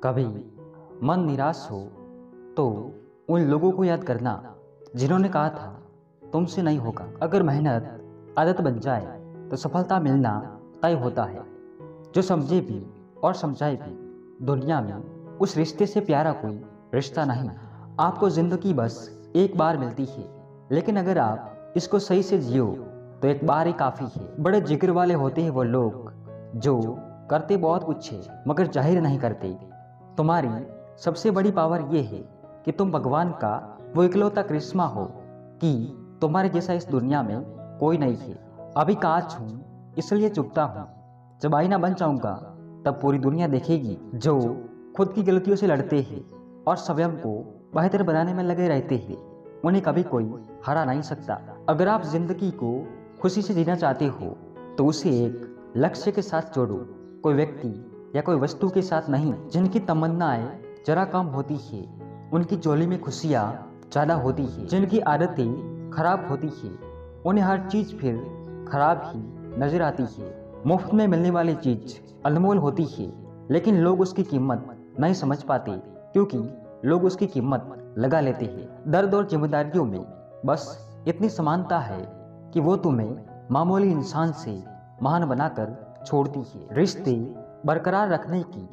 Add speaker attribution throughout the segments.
Speaker 1: कभी मन निराश हो तो उन लोगों को याद करना जिन्होंने कहा था तुमसे नहीं होगा। अगर मेहनत आदत बन जाए तो सफलता मिलना तय होता है। जो समझे भी और समझाए भी, दुनिया में उस रिश्ते से प्यारा कोई रिश्ता नहीं। आपको जिंदगी बस एक बार मिलती है, लेकिन अगर आप इसको सही से जियो तो एक बार ही काफ़ी है। बड़े जिक्र वाले होते हैं वो लोग जो करते बहुत कुछ है मगर जाहिर नहीं करते। तुम्हारी सबसे बड़ी पावर ये है कि तुम भगवान का वो इकलौता करिश्मा हो कि तुम्हारे जैसा इस दुनिया में कोई नहीं है। अभी कांच हूँ इसलिए चुभता हूँ, जब आईना बन जाऊंगा तब पूरी दुनिया देखेगी। जो खुद की गलतियों से लड़ते हैं और स्वयं को बेहतर बनाने में लगे रहते हैं, उन्हें कभी कोई हरा नहीं सकता। अगर आप जिंदगी को खुशी से जीना चाहते हो तो उसे एक लक्ष्य के साथ जोड़ो, कोई व्यक्ति या कोई वस्तु के साथ नहीं। जिनकी तमन्नाएं जरा कम होती है उनकी झोली में खुशियाँ ज़्यादा होती है। जिनकी आदतें खराब होती है उन्हें हर चीज़ फिर खराब ही नजर आती है। मुफ्त में मिलने वाली चीज अनमोल होती है, लेकिन लोग उसकी कीमत नहीं समझ पाते क्योंकि लोग उसकी कीमत लगा लेते हैं। दर्द और जिम्मेदारियों में बस इतनी समानता है कि वो तुम्हें मामूली इंसान से महान बनाकर छोड़ती है। रिश्ते बरकरार रखने की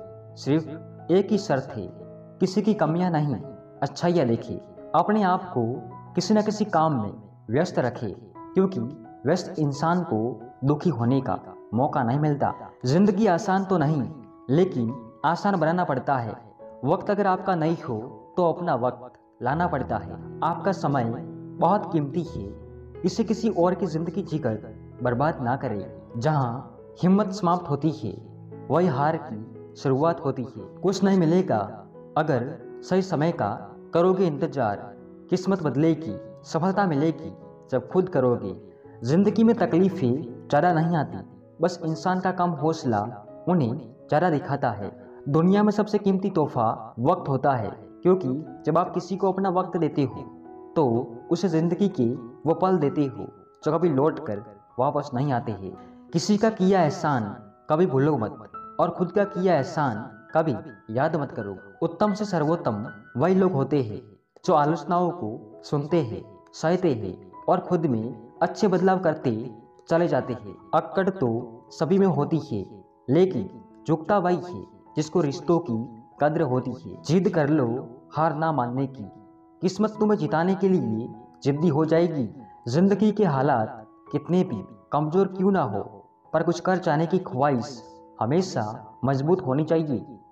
Speaker 1: सिर्फ एक ही शर्त है, किसी की कमियां नहीं अच्छाइयाँ देखे। अपने आप को किसी न किसी काम में व्यस्त रखे, क्योंकि व्यस्त इंसान को दुखी होने का मौका नहीं मिलता। जिंदगी आसान तो नहीं, लेकिन आसान बनाना पड़ता है। वक्त अगर आपका नहीं हो तो अपना वक्त लाना पड़ता है। आपका समय बहुत कीमती है, इसे किसी और की जिंदगी जीकर बर्बाद ना करें। जहाँ हिम्मत समाप्त होती है वही हार की शुरुआत होती है। कुछ नहीं मिलेगा अगर सही समय का करोगे इंतजार, किस्मत बदलेगी, सफलता मिलेगी जब खुद करोगे। जिंदगी में तकलीफें ज़्यादा नहीं आती, बस इंसान का कम हौसला उन्हें ज़्यादा दिखाता है। दुनिया में सबसे कीमती तोहफा वक्त होता है, क्योंकि जब आप किसी को अपना वक्त देते हो तो उसे जिंदगी के वो पल देते हो जो कभी लौट कर वापस नहीं आते हैं। किसी का किया एहसान कभी भूलो मत, और खुद का किया एहसान कभी याद मत करो। उत्तम से सर्वोत्तम वही लोग होते हैं जो आलोचनाओं को सुनते हैं, सहते हैं और खुद में अच्छे बदलाव करते चले जाते हैं। अक्कड़ तो सभी में होती है, लेकिन झुकता वही है जिसको रिश्तों की कद्र होती है। जिद कर लो हार ना मानने की, किस्मत तुम्हें जिताने के लिए जिद्दी हो जाएगी। जिंदगी के हालात कितने भी कमजोर क्यों ना हो, पर कुछ कर जाने की ख्वाहिश हमेशा मजबूत होनी चाहिए।